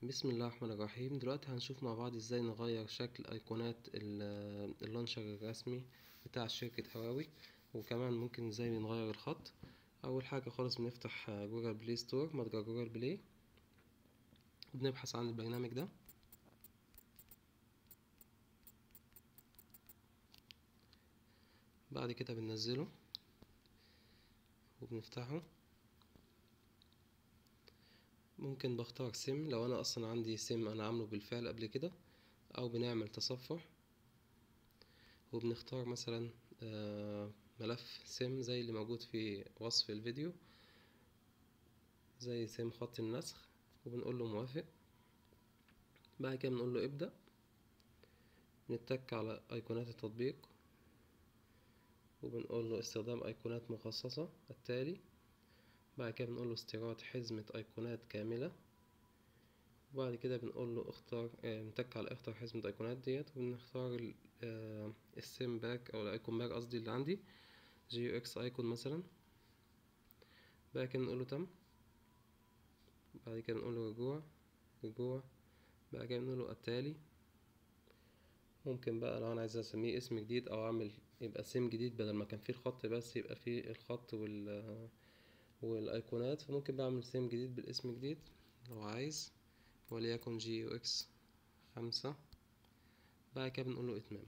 بسم الله الرحمن الرحيم. دلوقتي هنشوف مع بعض ازاي نغير شكل ايقونات اللانشر الرسمي بتاع شركة هواوي، وكمان ممكن ازاي نغير الخط. اول حاجة خالص بنفتح جوجل بلاي ستور، متجر جوجل بلاي، وبنبحث عن البرنامج ده. بعد كده بننزله وبنفتحه. ممكن بختار سيم لو انا اصلا عندي سيم انا عامله بالفعل قبل كده، او بنعمل تصفح وبنختار مثلا ملف سيم زي اللي موجود في وصف الفيديو، زي سيم خط النسخ، وبنقول له موافق. بعد كده بنقول له ابدأ، نتك على ايقونات التطبيق وبنقول له استخدام ايقونات مخصصة التالي. بعد كده بنقول له استيراد حزمة ايقونات كاملة، وبعد كده بنقول له اختار نتك على اختار حزمة ايقونات ديت، وبنختار السيم باك او الايقون باك قصدي اللي عندي جي اكس ايكون مثلا. بعد كده نقول له تم. بعد كده نقول له رجوع. بعد كده نقول له التالي. ممكن بقى لو انا عايز اسميه اسم جديد او اعمل يبقى سيم جديد، بدل ما كان فيه الخط بس يبقى فيه الخط والايقونات، فممكن بعمل سيم جديد بالاسم جديد لو عايز، وليكن جي يو اكس 5. بعد كده بنقول له اتمام.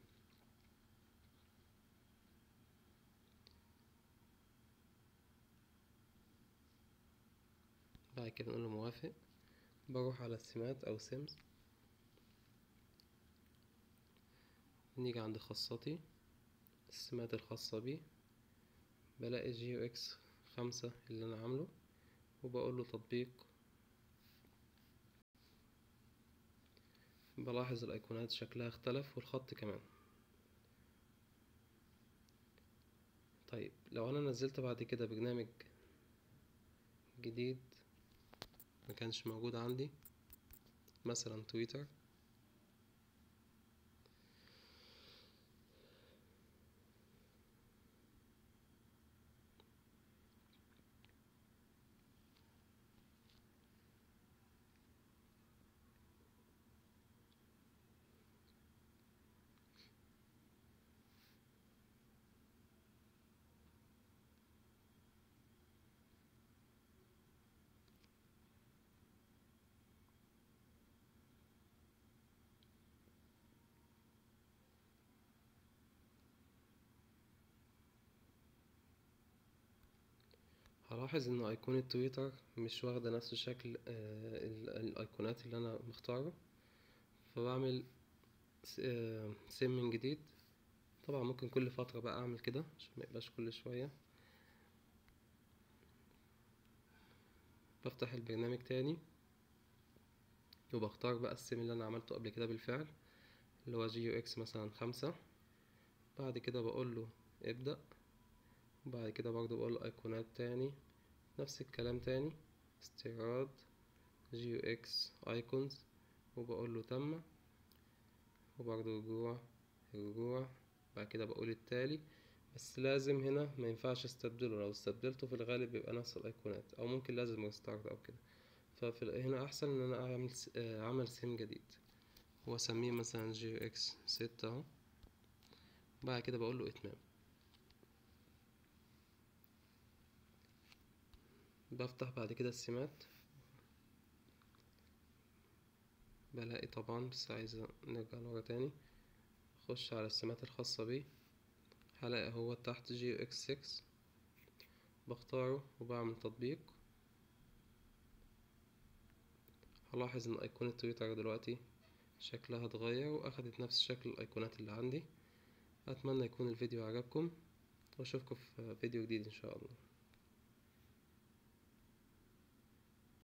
بعد كده بنقول له موافق. بروح على السمات او سيمز، نيجي عند خاصتي السمات الخاصة بي، بلاقي جي يو اكس 5 اللي انا عامله، وبقول له تطبيق. بلاحظ الايقونات شكلها اختلف والخط كمان. طيب لو انا نزلت بعد كده برنامج جديد ما كانش موجود عندي، مثلا تويتر، هلاحظ ان ايقونة تويتر مش واخدة نفس شكل الايقونات اللي انا مختاره، فبعمل سيم من جديد. طبعا ممكن كل فترة بقى اعمل كده عشان ما يبقاش كل شوية. بفتح البرنامج تاني وبختار بقى السيم اللي انا عملته قبل كده بالفعل، اللي هو جي يو اكس مثلا 5. بعد كده بقول له ابدأ. وبعد كده برضو بقول له ايقونات تاني، نفس الكلام تاني، استيراد جي يو اكس ايكونز، وبقول له تم. وبرضو رجوع. بعد كده بقول التالي، بس لازم هنا ما ينفعش استبدله، لو استبدلته في الغالب بيبقى نفس الايقونات، او ممكن لازم ريستارت او كده. هنا احسن ان انا اعمل عمل سيم جديد واسميه مثلا جي اكس 6 اهو. بعد كده بقول له اتمام. بفتح بعد كده السمات، بلاقي طبعا، بس عايز نرجع لورا تاني، اخش على السمات الخاصة بي، هلاقي هو تحت جي اكس 6، بختاره وبعمل تطبيق. هلاحظ ان ايقونة تويتر دلوقتي شكلها اتغير واخدت نفس شكل الايقونات اللي عندي. اتمنى يكون الفيديو عجبكم، واشوفكم في فيديو جديد ان شاء الله.